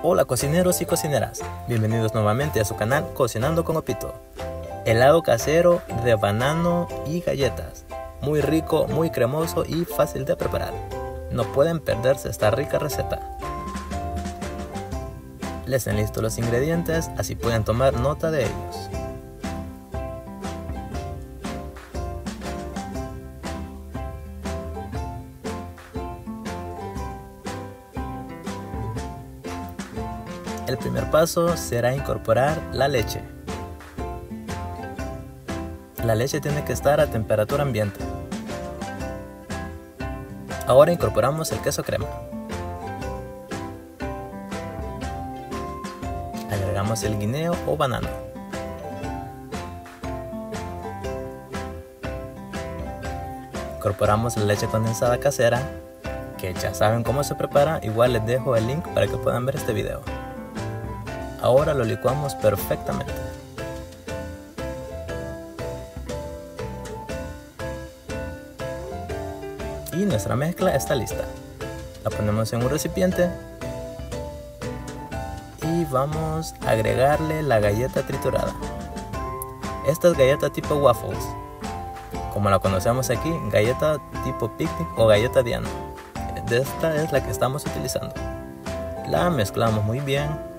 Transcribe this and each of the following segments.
Hola cocineros y cocineras, bienvenidos nuevamente a su canal Cocinando con Opito. Helado casero de banano y galletas, muy rico, muy cremoso y fácil de preparar. No pueden perderse esta rica receta. Les enlisto los ingredientes, así pueden tomar nota de ellos. El primer paso será incorporar la leche. La leche tiene que estar a temperatura ambiente. Ahora incorporamos el queso crema. Agregamos el guineo o banano. Incorporamos la leche condensada casera, que ya saben cómo se prepara, igual les dejo el link para que puedan ver este video. Ahora lo licuamos perfectamente. Y nuestra mezcla está lista. La ponemos en un recipiente y vamos a agregarle la galleta triturada. Esta es galleta tipo waffles, como la conocemos aquí, galleta tipo picnic o galleta Diana. Esta es la que estamos utilizando. La mezclamos muy bien.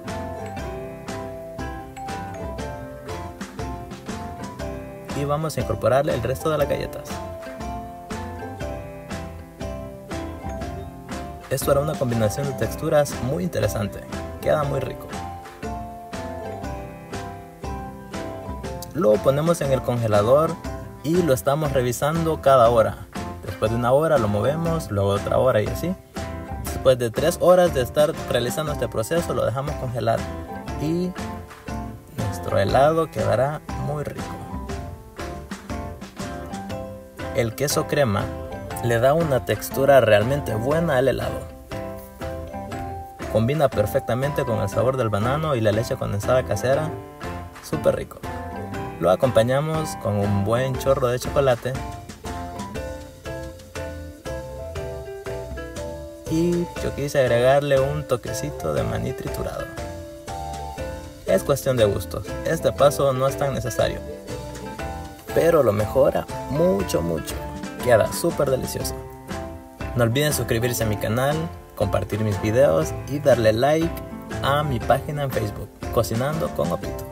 Y vamos a incorporarle el resto de las galletas. Esto hará una combinación de texturas muy interesante, queda muy rico. Lo ponemos en el congelador y lo estamos revisando cada hora. Después de una hora lo movemos, luego otra hora y así. Después de 3 horas de estar realizando este proceso lo dejamos congelar y nuestro helado quedará muy rico. El queso crema le da una textura realmente buena al helado. Combina perfectamente con el sabor del banano y la leche condensada casera, súper rico. Lo acompañamos con un buen chorro de chocolate y yo quise agregarle un toquecito de maní triturado. Es cuestión de gustos, este paso no es tan necesario, pero lo mejora mucho. Queda súper delicioso. No olviden suscribirse a mi canal, compartir mis videos y darle like a mi página en Facebook, Cocinando con Opito.